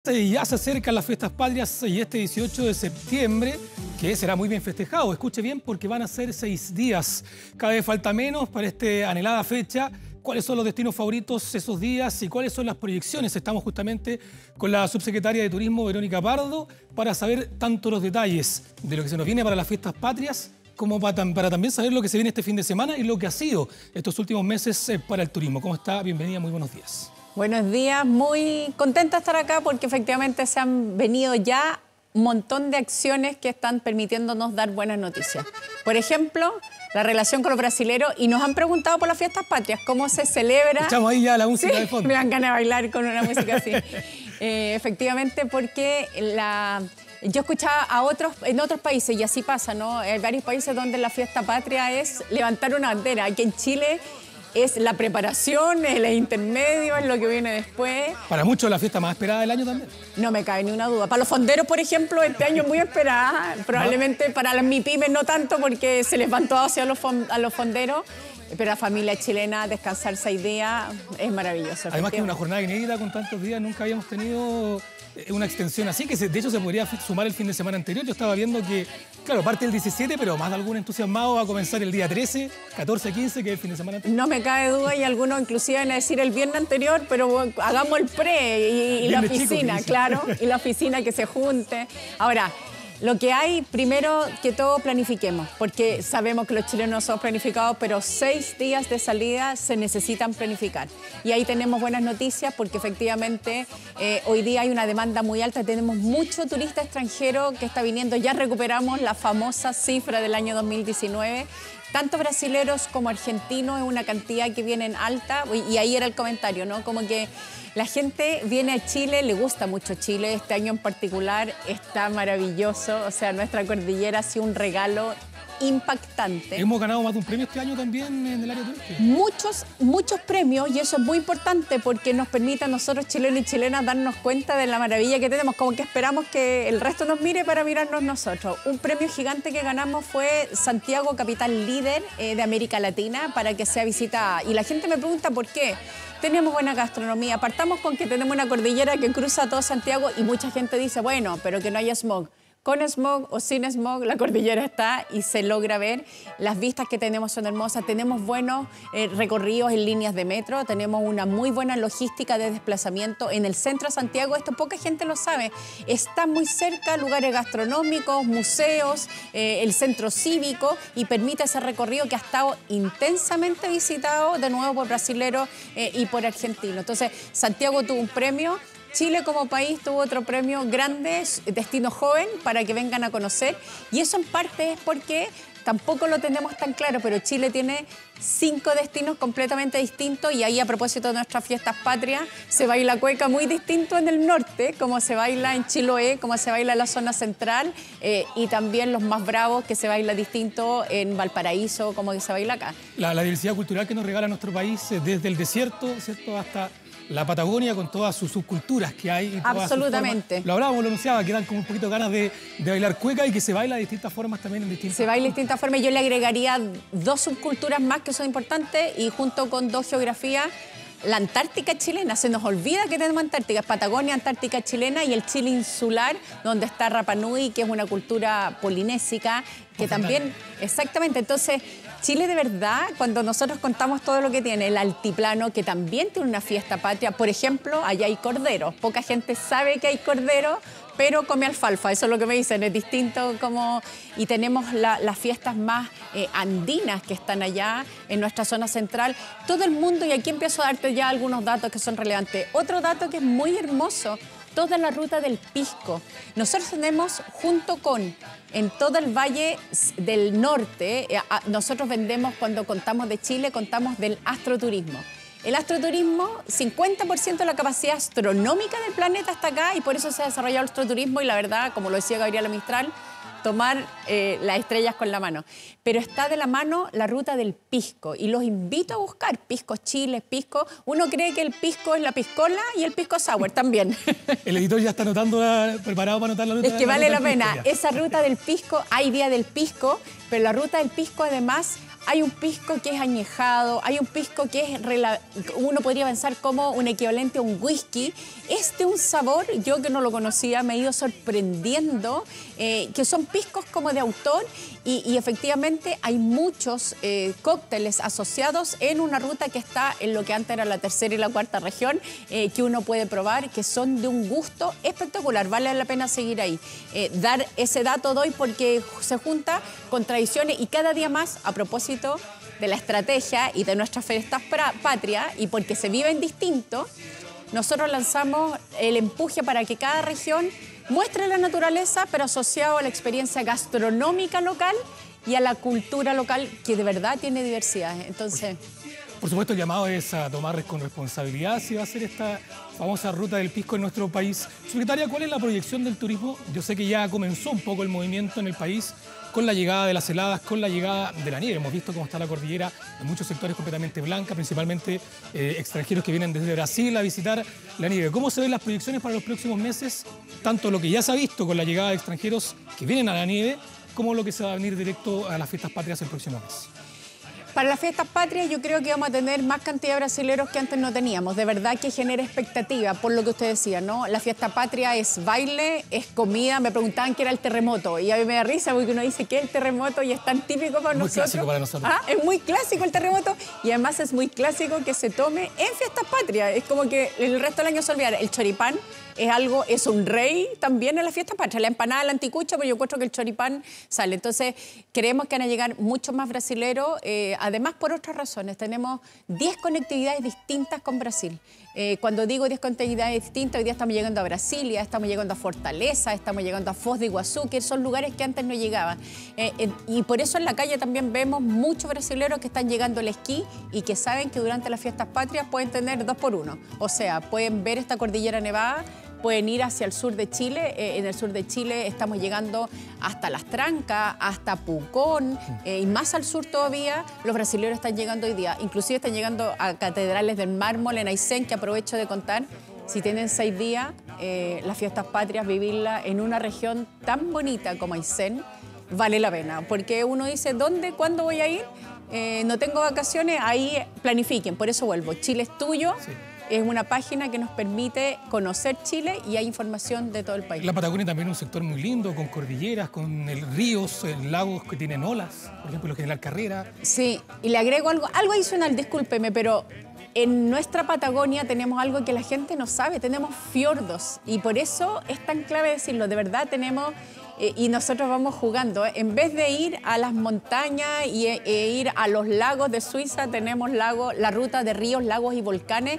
Ya se acercan las fiestas patrias y este 18 de septiembre, que será muy bien festejado. Escuche bien porque van a ser 6 días. Cada vez falta menos para esta anhelada fecha. ¿Cuáles son los destinos favoritos esos días y cuáles son las proyecciones? Estamos justamente con la subsecretaria de Turismo, Verónica Pardo, para saber tanto los detalles de lo que se nos viene para las fiestas patrias, como para también saber lo que se viene este fin de semana y lo que ha sido estos últimos meses para el turismo. ¿Cómo está? Bienvenida, muy buenos días. Buenos días, muy contenta de estar acá porque efectivamente se han venido ya un montón de acciones que están permitiéndonos dar buenas noticias. Por ejemplo, la relación con los brasileros, y nos han preguntado por las fiestas patrias, cómo se celebra. Escuchamos ahí ya la música de fondo. Me dan ganas de bailar con una música así. Efectivamente, porque yo escuchaba en otros países, y así pasa, ¿no? Hay varios países donde la fiesta patria es levantar una bandera. Aquí en Chile es la preparación, es el intermedio, es lo que viene después. Para muchos la fiesta más esperada del año también. No me cabe ni una duda. Para los fonderos, por ejemplo, este año es muy esperada. Probablemente para las MIPYMES no tanto porque se les van todos hacia a los fonderos. Pero la familia chilena, descansar 6 días es maravilloso. Además que es una jornada inédita con tantos días, nunca habíamos tenido una extensión así, que de hecho se podría sumar el fin de semana anterior. Yo estaba viendo que, claro, parte el 17, pero más de algún entusiasmado va a comenzar el día 13, 14, 15, que es el fin de semana anterior. No me cabe duda, y algunos inclusive van a decir el viernes anterior, pero bueno, hagamos el pre y la oficina, chico, claro, y la oficina que se junte. Ahora, lo que hay, primero que todo, planifiquemos, porque sabemos que los chilenos no somos planificados, pero 6 días de salida se necesitan planificar. Y ahí tenemos buenas noticias porque efectivamente hoy día hay una demanda muy alta, tenemos mucho turista extranjero que está viniendo, ya recuperamos la famosa cifra del año 2019, tanto brasileros como argentinos, es una cantidad que vienen alta, y ahí era el comentario, ¿no? Como que la gente viene a Chile, le gusta mucho Chile, este año en particular está maravilloso, o sea, nuestra cordillera ha sido un regalo impactante. Hemos ganado más de un premio este año también en el área turística. Muchos premios, y eso es muy importante porque nos permite a nosotros, chilenos y chilenas, darnos cuenta de la maravilla que tenemos, como que esperamos que el resto nos mire para mirarnos nosotros. Un premio gigante que ganamos fue Santiago, capital líder de América Latina, para que sea visitada. Y la gente me pregunta por qué. Tenemos buena gastronomía, partamos con que tenemos una cordillera que cruza todo Santiago y mucha gente dice, bueno, pero que no haya smog. Con smog o sin smog, la cordillera está y se logra ver. Las vistas que tenemos son hermosas, tenemos buenos recorridos en líneas de metro, tenemos una muy buena logística de desplazamiento. En el centro de Santiago, esto poca gente lo sabe, está muy cerca lugares gastronómicos, museos, el centro cívico, y permite ese recorrido que ha estado intensamente visitado de nuevo por brasileros y por argentinos. Entonces, Santiago tuvo un premio. Chile como país tuvo otro premio grande, Destino Joven, para que vengan a conocer. Y eso en parte es porque tampoco lo tenemos tan claro, pero Chile tiene 5 destinos completamente distintos, y ahí, a propósito de nuestras fiestas patrias, se baila cueca muy distinto en el norte, como se baila en Chiloé, como se baila en la zona central, y también los más bravos, que se baila distinto en Valparaíso, como que se baila acá. La diversidad cultural que nos regala nuestro país, desde el desierto, ¿cierto?, hasta la Patagonia, con todas sus subculturas que hay. Y absolutamente. Lo hablábamos, lo anunciaba, que dan como un poquito ganas de bailar cueca, y que se baila de distintas formas también. Se baila de distintas formas. Yo le agregaría 2 subculturas más que son importantes, y junto con 2 geografías, la Antártica chilena. Se nos olvida que tenemos Antártica, es Patagonia, Antártica chilena, y el Chile insular, donde está Rapa Nui, que es una cultura polinésica, que también, exactamente. Entonces, Chile, de verdad, cuando nosotros contamos todo lo que tiene, el altiplano, que también tiene una fiesta patria, por ejemplo, allá hay cordero. Poca gente sabe que hay cordero, pero come alfalfa, eso es lo que me dicen, es distinto como. Y tenemos las fiestas más andinas que están allá en nuestra zona central. Todo el mundo, y aquí empiezo a darte ya algunos datos que son relevantes. Otro dato que es muy hermoso, toda la ruta del pisco. Nosotros tenemos, junto con, en todo el Valle del Norte, nosotros vendemos, cuando contamos de Chile, contamos del astroturismo. El astroturismo, 50% de la capacidad astronómica del planeta está acá, y por eso se ha desarrollado el astroturismo, y la verdad, como lo decía Gabriela Mistral, tomar las estrellas con la mano. Pero está de la mano la ruta del pisco, y los invito a buscar pisco Chile, pisco. Uno cree que el pisco es la piscola y el pisco sour también. El editor ya está preparado para anotar la ruta. Es que vale la pena. Esa ruta del pisco, hay día del pisco, pero la ruta del pisco además Hay un pisco que es añejado, hay un pisco que es, uno podría pensar como un equivalente a un whisky. Un sabor, yo que no lo conocía, me he ido sorprendiendo, que son piscos como de autor y efectivamente hay muchos cócteles asociados en una ruta que está en lo que antes era la tercera y la cuarta región, que uno puede probar, que son de un gusto espectacular, vale la pena seguir ahí. Dar ese dato doy porque se junta con tradiciones y cada día más, a propósito de la estrategia y de nuestras fiestas patrias y porque se viven distinto, nosotros lanzamos el empuje para que cada región muestre la naturaleza, pero asociado a la experiencia gastronómica local y a la cultura local, que de verdad tiene diversidad. Entonces... Por supuesto, el llamado es a tomar con responsabilidad si va a ser esta famosa ruta del pisco en nuestro país. Secretaria, ¿cuál es la proyección del turismo? Yo sé que ya comenzó un poco el movimiento en el país con la llegada de las heladas, con la llegada de la nieve. Hemos visto cómo está la cordillera en muchos sectores completamente blanca, principalmente extranjeros que vienen desde Brasil a visitar la nieve. ¿Cómo se ven las proyecciones para los próximos meses? Tanto lo que ya se ha visto con la llegada de extranjeros que vienen a la nieve, como lo que se va a venir directo a las fiestas patrias el próximo mes. Para las fiestas patrias yo creo que vamos a tener más cantidad de brasileros que antes no teníamos. De verdad que genera expectativa, por lo que usted decía, ¿no? La fiesta patria es baile, es comida. Me preguntaban qué era el terremoto y a mí me da risa porque uno dice que es el terremoto y es tan típico para nosotros. Muy clásico para nosotros. Es muy clásico el terremoto y además es muy clásico que se tome en fiestas patrias. Es como que el resto del año se olvida. El choripán es un rey también en la fiesta patria. La empanada, la anticucha, pero yo encuentro que el choripán sale. Entonces, creemos que van a llegar muchos más brasileros. Además, por otras razones, tenemos 10 conectividades distintas con Brasil. Cuando digo 10 conectividades distintas, hoy día estamos llegando a Brasilia, estamos llegando a Fortaleza, estamos llegando a Foz de Iguazú, que son lugares que antes no llegaban. Y por eso en la calle también vemos muchos brasileros que están llegando al esquí y que saben que durante las fiestas patrias pueden tener 2 por 1. O sea, pueden ver esta cordillera nevada, pueden ir hacia el sur de Chile. En el sur de Chile estamos llegando hasta Las Trancas, hasta Pucón, y más al sur todavía. Los brasileños están llegando hoy día. Inclusive están llegando a catedrales del mármol en Aysén, que aprovecho de contar. Si tienen 6 días, las fiestas patrias, vivirla en una región tan bonita como Aysén, vale la pena. Porque uno dice, ¿dónde, cuándo voy a ir? No tengo vacaciones, ahí planifiquen. Por eso vuelvo. Chile es tuyo. Sí. Es una página que nos permite conocer Chile y hay información de todo el país. La Patagonia también es un sector muy lindo, con cordilleras, con ríos, lagos que tienen olas, por ejemplo, el General Carrera. Sí, y le agrego algo adicional, discúlpeme, pero en nuestra Patagonia tenemos algo que la gente no sabe, tenemos fiordos y por eso es tan clave decirlo, de verdad tenemos... y nosotros vamos jugando. En vez de ir a las montañas e ir a los lagos de Suiza, tenemos la ruta de ríos, lagos y volcanes.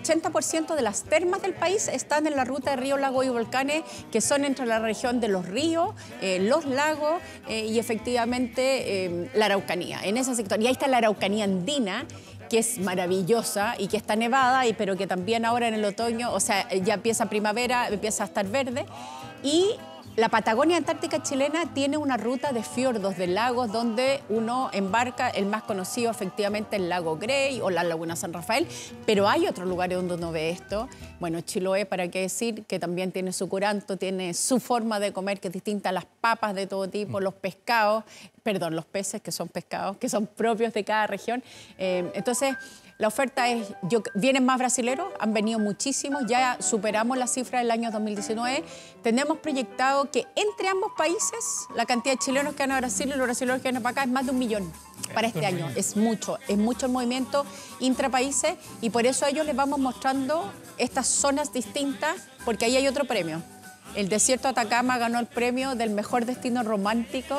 80% de las termas del país están en la ruta de ríos, lagos y volcanes, que son entre la región de los ríos, los lagos y efectivamente la Araucanía, en ese sector. Y ahí está la Araucanía andina, que es maravillosa y que está nevada, pero que también ahora en el otoño, o sea, ya empieza primavera, empieza a estar verde. Y la Patagonia Antártica chilena tiene una ruta de fiordos, de lagos, donde uno embarca, el más conocido efectivamente el lago Grey o la laguna San Rafael, pero hay otros lugares donde uno ve esto. Bueno, Chiloé, para qué decir, que también tiene su curanto, tiene su forma de comer que es distinta a las papas de todo tipo, los pescados, perdón, los peces que son pescados, que son propios de cada región. Entonces, la oferta es, vienen más brasileros, han venido muchísimos, ya superamos la cifra del año 2019. Tenemos proyectado que entre ambos países la cantidad de chilenos que van a Brasil y los brasileños que van para acá es más de 1 millón para este año. Es mucho el movimiento intrapaíses y por eso a ellos les vamos mostrando estas zonas distintas, porque ahí hay otro premio. El desierto de Atacama ganó el premio del mejor destino romántico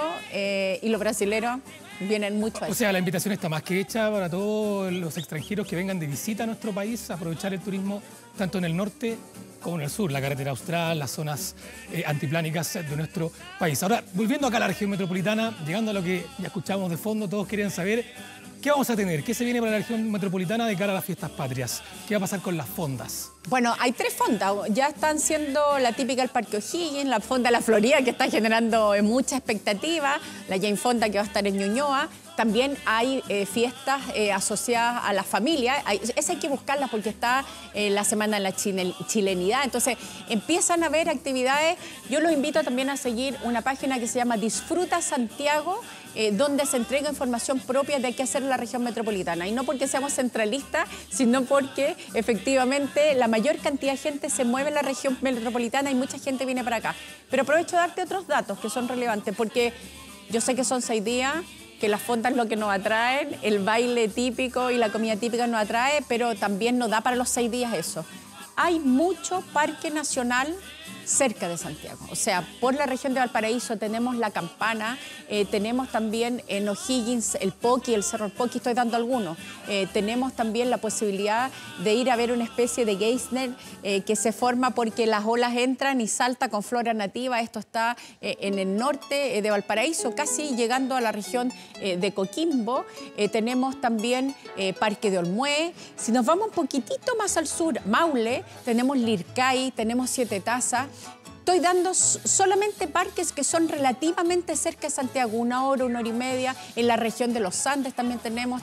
y los brasileños vienen mucho a eso. O sea, la invitación está más que hecha para todos los extranjeros que vengan de visita a nuestro país, a aprovechar el turismo tanto en el norte como en el sur, la carretera austral, las zonas antiplánicas de nuestro país. Ahora, volviendo acá a la región metropolitana, llegando a lo que ya escuchamos de fondo, todos quieren saber qué vamos a tener, qué se viene para la región metropolitana de cara a las fiestas patrias, qué va a pasar con las fondas. Bueno, hay 3 fondas, ya están siendo la típica del Parque O'Higgins, la fonda La Florida, que está generando mucha expectativa, la Jane Fonda, que va a estar en Ñuñoa, También hay fiestas asociadas a la familia. Esa hay que buscarlas porque está la Semana de la Chilenidad. Entonces, empiezan a haber actividades. Yo los invito también a seguir una página que se llama Disfruta Santiago, donde se entrega información propia de qué hacer en la región metropolitana. Y no porque seamos centralistas, sino porque efectivamente la mayor cantidad de gente se mueve en la región metropolitana y mucha gente viene para acá. Pero aprovecho de darte otros datos que son relevantes, porque yo sé que son 6 días, que las fondas es lo que nos atraen, el baile típico y la comida típica nos atrae, pero también nos da para los 6 días eso. Hay mucho parque nacional cerca de Santiago. O sea, por la región de Valparaíso tenemos La Campana, tenemos también en O'Higgins el Poqui, el Cerro del Poqui, estoy dando algunos. Tenemos también la posibilidad de ir a ver una especie de geysner que se forma porque las olas entran y salta con flora nativa. Esto está en el norte de Valparaíso, casi llegando a la región de Coquimbo. Tenemos también Parque de Olmué. Si nos vamos un poquitito más al sur, Maule, tenemos Lircay, tenemos Siete Tazas. Estoy dando solamente parques que son relativamente cerca de Santiago, 1 hora, 1 hora y media. En la región de los Andes también tenemos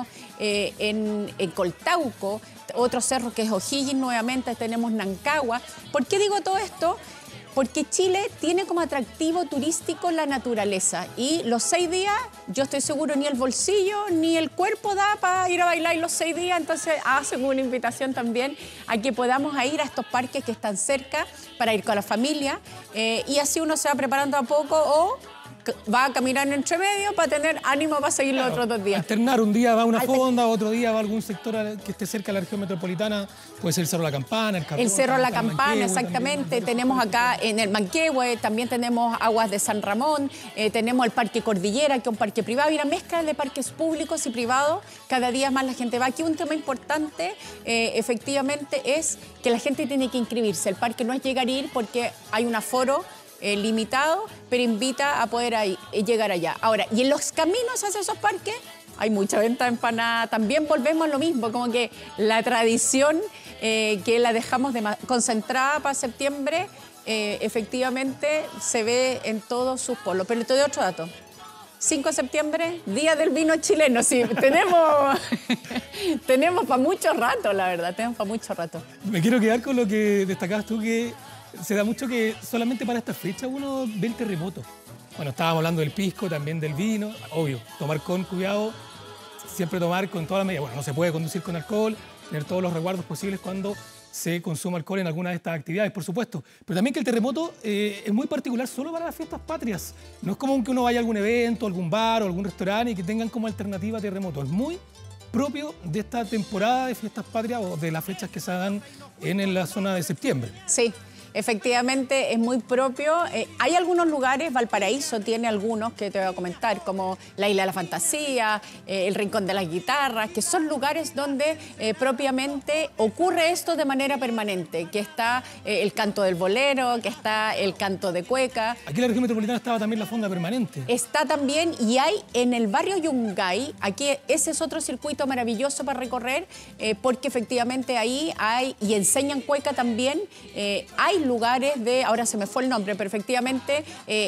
en Coltauco, otro cerro que es O'Higgins nuevamente, tenemos Nancagua. ¿Por qué digo todo esto? Porque Chile tiene como atractivo turístico la naturaleza y los 6 días, yo estoy seguro, ni el bolsillo ni el cuerpo da para ir a bailar los 6 días, entonces hacen una invitación también a que podamos ir a estos parques que están cerca para ir con la familia y así uno se va preparando a poco o va a caminar entre medio para tener ánimo para seguir los otros 2 días. Alternar, un día va a una fonda, otro día va a algún sector que esté cerca de la región metropolitana, puede ser el Cerro La Campana, el Carrión, el Cerro La Campana, exactamente. También tenemos acá en el Manquehue, también tenemos Aguas de San Ramón, tenemos el Parque Cordillera, que es un parque privado, y una mezcla de parques públicos y privados. Cada día más la gente va. Aquí un tema importante, efectivamente, es que la gente tiene que inscribirse. El parque no es llegar y ir porque hay un aforo limitado, pero invita a poder llegar allá. Ahora, y en los caminos hacia esos parques hay mucha venta de empanada. También volvemos a lo mismo, como que la tradición que la dejamos concentrada para septiembre, efectivamente se ve en todos sus polos. Pero te doy otro dato. 5 de septiembre, Día del Vino Chileno. Sí, tenemos para mucho rato, la verdad, tenemos para mucho rato. Me quiero quedar con lo que destacabas tú, que se da mucho que solamente para esta fecha uno ve el terremoto. Bueno, estábamos hablando del pisco, también del vino. Obvio, tomar con cuidado, siempre tomar con toda la medida. Bueno, no se puede conducir con alcohol, tener todos los resguardos posibles cuando se consume alcohol en alguna de estas actividades, por supuesto. Pero también que el terremoto es muy particular solo para las fiestas patrias. No es como que uno vaya a algún evento, algún bar o algún restaurante y que tengan como alternativa terremoto. Es muy propio de esta temporada de fiestas patrias o de las fechas que se dan en la zona de septiembre. Sí. Efectivamente, es muy propio. Hay algunos lugares, Valparaíso tiene algunos que te voy a comentar, como la Isla de la Fantasía, el Rincón de las Guitarras, que son lugares donde propiamente ocurre esto de manera permanente, que está el canto del bolero, que está el canto de cueca. Aquí en la región metropolitana estaba también la fonda permanente. Está también, y hay en el barrio Yungay, aquí ese es otro circuito maravilloso para recorrer, porque efectivamente ahí hay, y enseñan cueca también, hay lugares ahora se me fue el nombre, pero efectivamente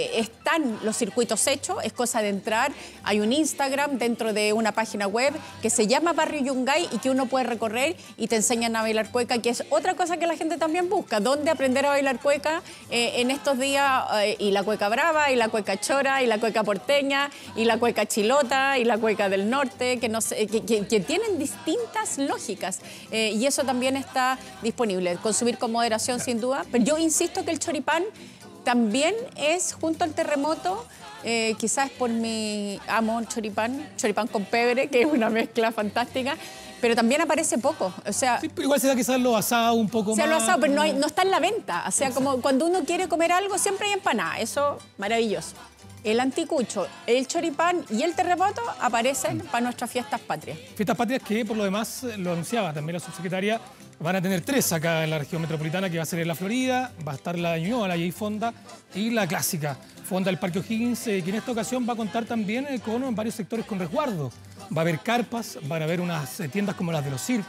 están los circuitos hechos, es cosa de entrar, hay un Instagram dentro de una página web que se llama Barrio Yungay y que uno puede recorrer y te enseñan a bailar cueca, que es otra cosa que la gente también busca, dónde aprender a bailar cueca en estos días, y la cueca brava, y la cueca chora, y la cueca porteña, y la cueca chilota, y la cueca del norte, que, no sé, que tienen distintas lógicas, y eso también está disponible, consumir con moderación sin duda, pero yo insisto que el choripán también es, junto al terremoto, quizás por mi amo el choripán con pebre, que es una mezcla fantástica, pero también aparece poco. O sea, sí, pero igual se da quizás lo asado un poco más. Se lo asado, pero no está en la venta. O sea, como cuando uno quiere comer algo, siempre hay empanada. Eso, maravilloso. El anticucho, el choripán y el terremoto aparecen para nuestras fiestas patrias. Fiestas patrias que, por lo demás, lo anunciaba también la subsecretaria, van a tener 3 acá en la región metropolitana, que va a ser en la Florida, va a estar la de Ñuñoa, la J Fonda, y la clásica Fonda del Parque O'Higgins, que en esta ocasión va a contar también con varios sectores con resguardo. Va a haber carpas, van a haber unas tiendas como las de los circos,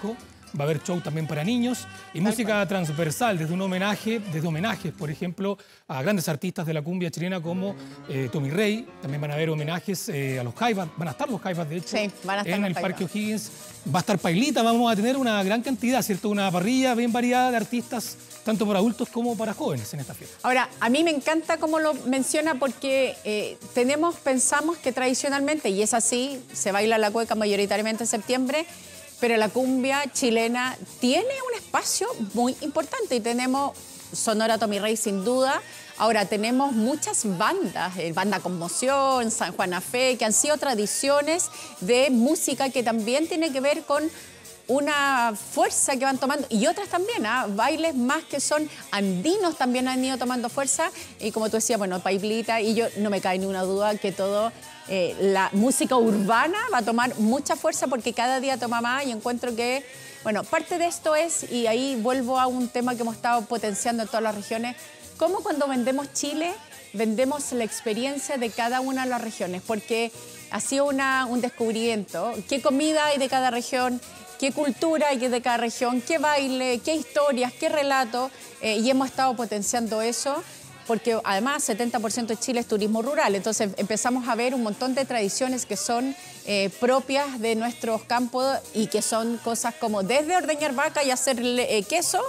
va a haber show también para niños y música transversal, desde homenajes, por ejemplo, a grandes artistas de la cumbia chilena como Tommy Rey. También van a haber homenajes a los Jaivas, van a estar los Jaivas, de hecho, sí, van a estar en el Parque O'Higgins. Va a estar Pailita, vamos a tener una gran cantidad, ¿cierto? Una parrilla bien variada de artistas, tanto para adultos como para jóvenes en esta fiesta. Ahora, a mí me encanta cómo lo menciona porque pensamos que tradicionalmente, y es así, se baila la cueca mayoritariamente en septiembre, pero la cumbia chilena tiene un espacio muy importante y tenemos Sonora Tommy Rey sin duda. Ahora tenemos muchas bandas, Banda Conmoción, San Juan Fe, que han sido tradiciones de música que también tiene que ver con una fuerza que van tomando, y otras también, bailes más que son andinos también han ido tomando fuerza, y como tú decías, bueno, Pailita, y yo no me cae ni una duda que todo, la música urbana va a tomar mucha fuerza porque cada día toma más, y encuentro que, bueno, parte de esto es, y ahí vuelvo a un tema que hemos estado potenciando en todas las regiones, cómo cuando vendemos Chile, vendemos la experiencia de cada una de las regiones, porque ha sido un descubrimiento, qué comida hay de cada región, qué cultura hay de cada región, qué baile, qué historias, qué relato, y hemos estado potenciando eso, porque además 70% de Chile es turismo rural, entonces empezamos a ver un montón de tradiciones que son propias de nuestros campos y que son cosas como desde ordeñar vaca y hacer queso,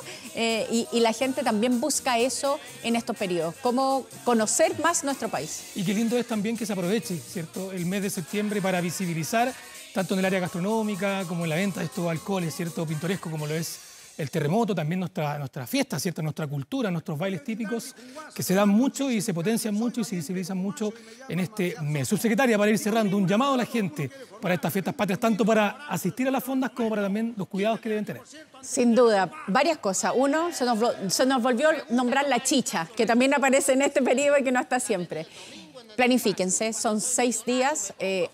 y la gente también busca eso en estos periodos, como conocer más nuestro país. Y qué lindo es también que se aproveche, ¿cierto?, el mes de septiembre para visibilizar tanto en el área gastronómica como en la venta de estos alcoholes, ¿cierto?, pintoresco como lo es el terremoto, también nuestra fiesta, ¿cierto?, nuestra cultura, nuestros bailes típicos, que se dan mucho y se potencian mucho y se visibilizan mucho en este mes. Subsecretaria, para ir cerrando, un llamado a la gente para estas fiestas patrias, tanto para asistir a las fondas como para también los cuidados que deben tener. Sin duda, varias cosas. Uno, se nos volvió a nombrar la chicha, que también aparece en este periodo y que no está siempre. Planifíquense, son 6 días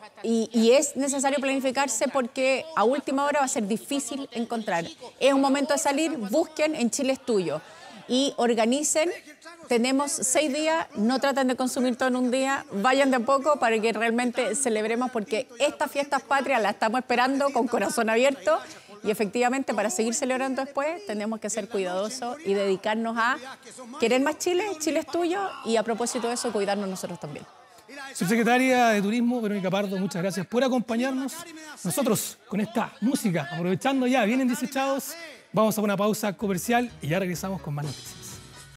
y es necesario planificarse porque a última hora va a ser difícil encontrar. Es un momento de salir, busquen, en Chile es tuyo. Y organicen, tenemos 6 días, no traten de consumir todo en un día, vayan de a poco para que realmente celebremos porque estas fiestas patrias las estamos esperando con corazón abierto. Y efectivamente, para seguir celebrando después, tenemos que ser cuidadosos y dedicarnos a querer más Chile, Chile es tuyo, y a propósito de eso, cuidarnos nosotros también. Subsecretaria de Turismo, Verónica Pardo, muchas gracias por acompañarnos. Nosotros, con esta música, aprovechando ya, vienen desechados, vamos a una pausa comercial y ya regresamos con más noticias.